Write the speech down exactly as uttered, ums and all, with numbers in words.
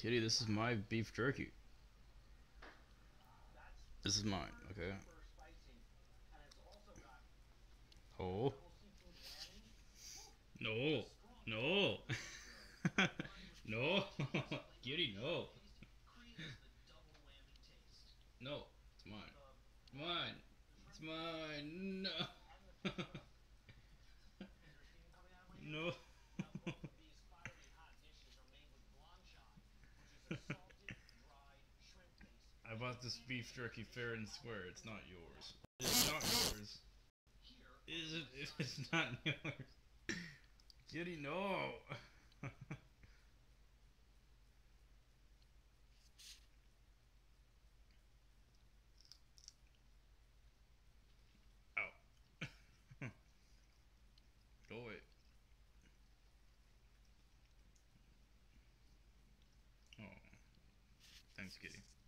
Kitty, this is my beef jerky. This is mine, okay? Oh. No. No. No. Kitty, no. No. It's mine. Mine. It's mine. No. No. I bought this beef jerky fair and square. It's not yours. It's not yours. Is it? It's not yours. Kitty, no. Ow. Go away. Oh. Thanks, Kitty.